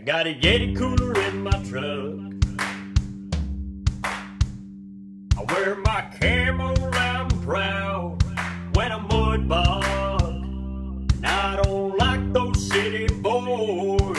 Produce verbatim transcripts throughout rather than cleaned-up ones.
got a Yeti cooler in my truck. I wear my camo loud and proud when I'm mud bog. And I don't like those city boys.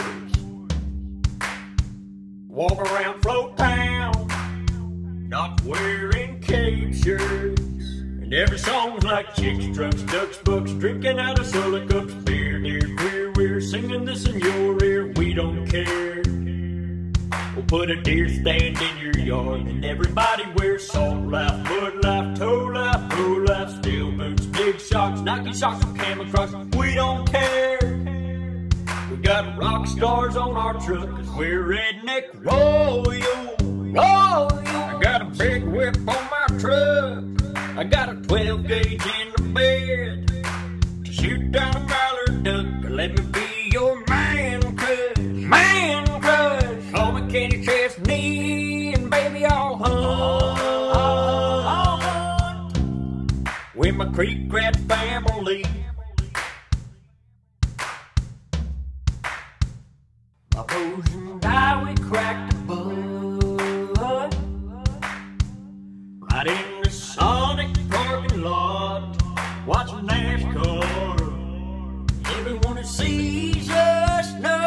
Walk around Flo-town, not wearing cape shirts. And every song's like chicks, trucks, ducks, bucks, drinking out of soda cups. Beer, near, queer, we're singing this in your ear. We don't care. We'll put a deer stand in your yard, and everybody wears salt life, mud life, toe life, pro life, steel boots, big socks, Nike socks, and Camo Crocs. We don't care. We got Rockstars on our truck, cause we're Redneck Royals. Royals. I got a big whip on my truck. I got a twelve gauge in the bed to shoot down a mallard duck. Let me be your man crush, man crush. Call me Kenny Chesney, and baby I'll hunt, I'll hunt with my Creekratz family. My bows and I, we cracked a bud right in the Sonic parking lot, watching NASCAR. Everyone who sees us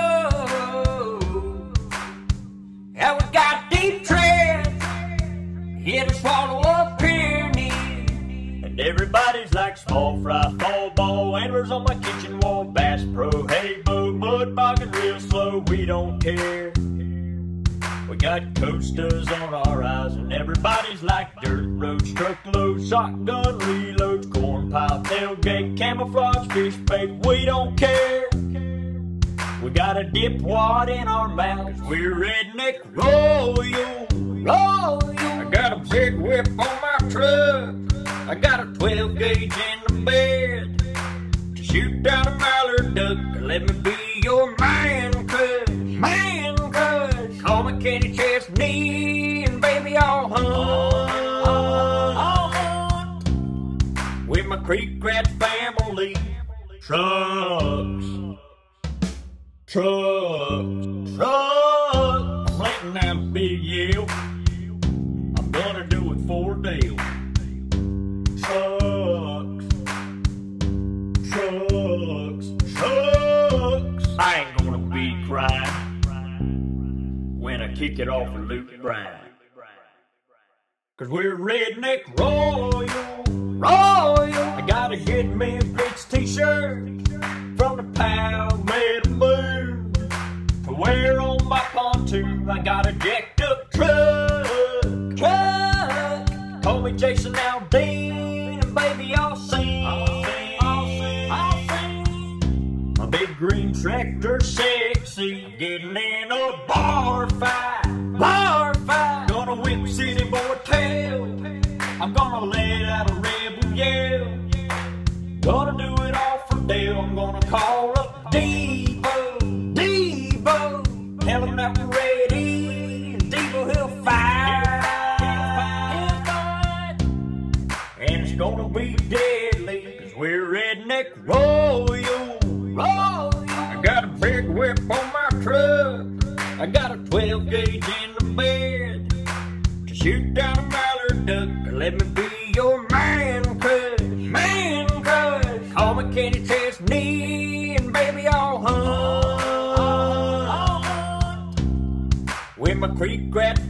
know how we got deep tread, hit a swallow up penny. And everybody's like small fry, fall ball, antlers on my kitchen wall, Bass Pro, hay bow, mud bogging real slow. We don't care. We got coasters on our eyes, and everybody's like dirt roads, truckloads, shotgun reloads, corn pile, tailgate, camouflage, fish bait. We don't care. We got a dip wad in our mouths. We're Redneck Royals. Royals. I got a big whip on my truck. I got a twelve gauge in the bed to shoot down a mallard duck. Let me be your man crush, man crush. Call me Kenny Chesney, and baby I'll hunt, I'll hunt with my Creekratz family. Trucks, trucks, trucks. I'm letting that big yell. I'm gonna do it for Dale. Trucks, trucks, trucks. I ain't gonna be crying when I kick it off with Luke Bryan. Cause we're Redneck Royal, Royal. I gotta get me a Fritz t-shirt from the Palmetto Moon to wear on my pontoon. I got a jacked up truck, truck. Call me Jason Aldean, and baby I'll sing, I'll sing, I'll sing, I'll sing. My big green tractor sexy, getting in a bar fight, bar fight. Gonna whip city boy tail, I'm gonna let out a rebel yell. Gonna do it all for Dale. I'm gonna call up Devo, Devo. Tell him that we're ready, and Devo he'll fight, he'll fight. And it's gonna be deadly, cause we're Redneck Royal, Royal. I got a big whip on my truck. I got a twelve gauge in the bed to shoot down a mallard duck. Let me be your man crush, man crush. Call me Kenny Chesney, and baby I'll hunt, I'll hunt with my Creekratz